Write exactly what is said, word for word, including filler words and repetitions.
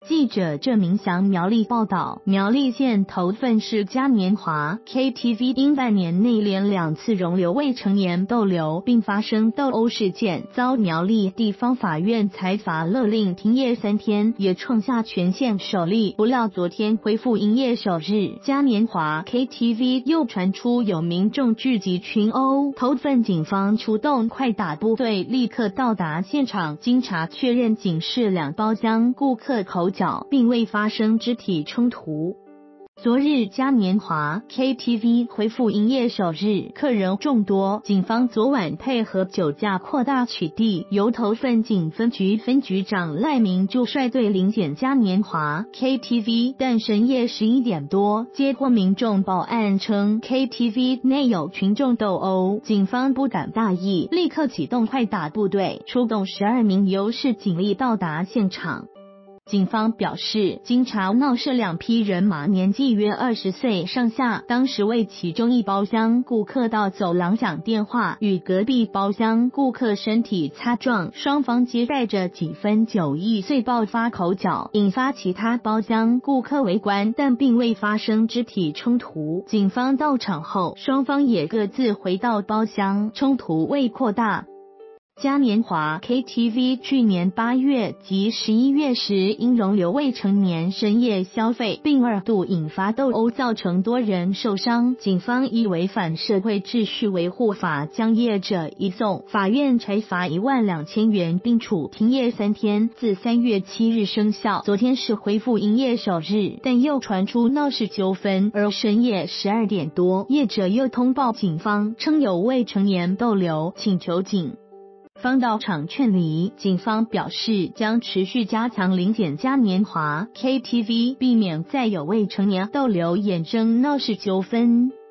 记者郑明祥苗栗报道，苗栗县头份市嘉年华 K T V 因半年内连两次容留未成年逗留，并发生斗殴事件，遭苗栗地方法院裁罚勒令停业三天，也创下全县首例。不料昨天恢复营业首日，嘉年华 K T V 又传出有民众聚集群殴，头份警方出动快打部队立刻到达现场，经查确认仅是两包厢顾客口角，并未发生肢体冲突。昨日嘉年华 K T V 恢复营业首日，客人众多，警方昨晚配合酒驾扩大取缔，由头份警分局分局长赖明就率队临检嘉年华 K T V， 但深夜十一点多接获民众报案称 K T V 内有群众斗殴，警方不敢大意，立刻启动快打部队，出动十二名由市警力到达现场。警方表示，经查闹事两批人马年纪约二十岁上下，当时为其中一包厢顾客到走廊响电话，与隔壁包厢顾客身体擦撞，双方皆带着几分酒意，遂爆发口角，引发其他包厢顾客围观，但并未发生肢体冲突。警方到场后，双方也各自回到包厢，冲突未扩大。嘉年华 K T V 去年八月及十一月时因容留未成年深夜消费，并二度引发斗殴，造成多人受伤。警方依违反社会秩序维护法将业者移送，法院裁罚一万两千元，并处停业三天，自三月七日生效。昨天是恢复营业首日，但又传出闹事纠纷，而深夜十二点多，业者又通报警方，称有未成年逗留，请求警方到场劝离。警方表示将持续加强临检嘉年华 K T V， 避免再有未成年逗留衍生闹事纠纷。